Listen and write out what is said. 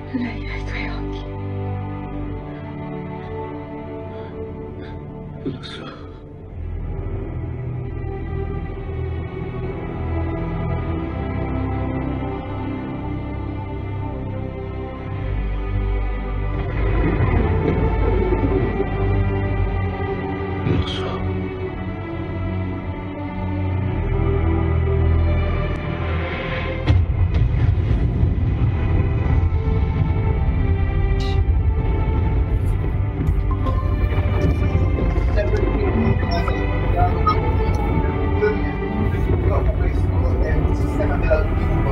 Lei ha i tuoi occhi. Lo so. Lo so. Sempre più questo è un sistema della